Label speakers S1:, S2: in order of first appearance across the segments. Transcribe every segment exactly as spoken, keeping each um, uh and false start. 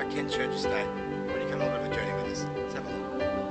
S1: our Kentchurch Estate. When you come on a bit of a journey with us, let's have a look.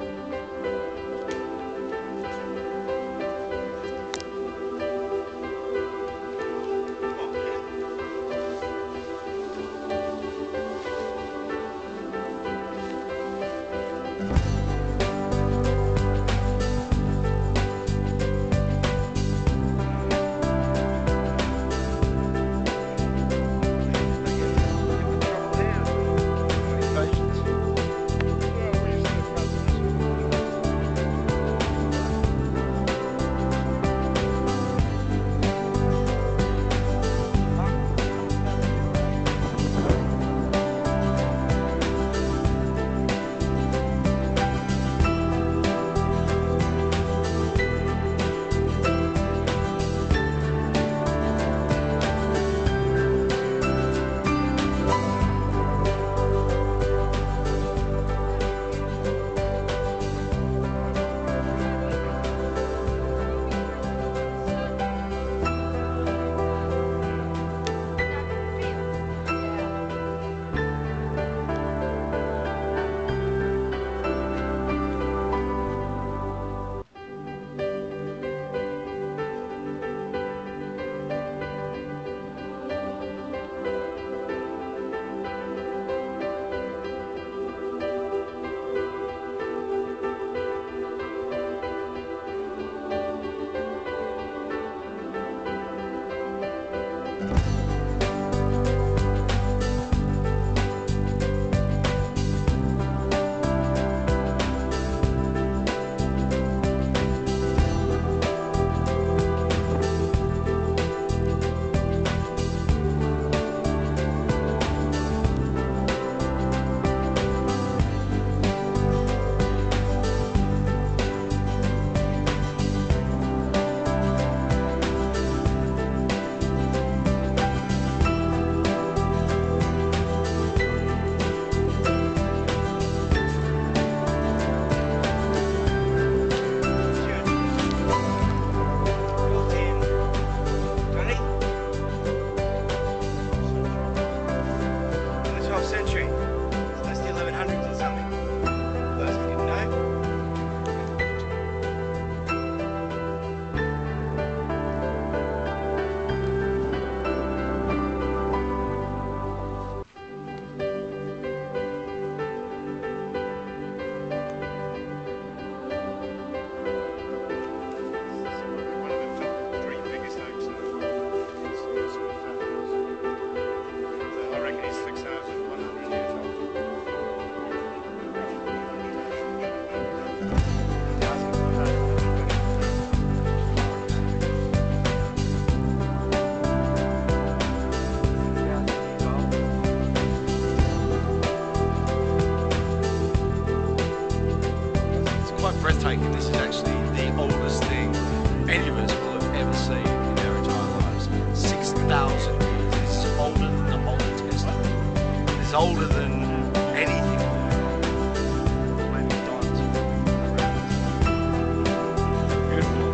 S1: Century. So that's the eleven hundreds or something. Those who didn't know.
S2: One of the top three biggest oaks in the world. It's, it's sort of fabulous. I reckon it's six thousand one hundred years old.
S1: It's quite breathtaking. This is actually the oldest thing any of us will have ever seen in our entire lives. six thousand years. This is older than the Old Testament. It's older than anything. Maybe dinosaurs. Beautiful.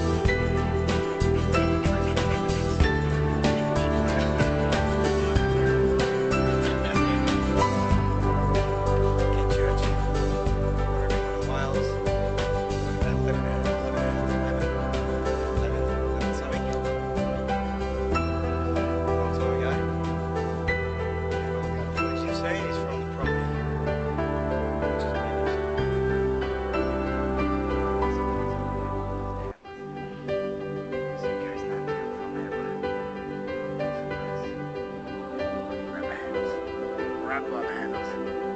S1: Kentchurch. Wales. About eleven, eleven, eleven, eleven something. Long time ago. And all the other footage you've seen is from the property, which has been suitcase named down from there, but rubber handles. Rubber handles.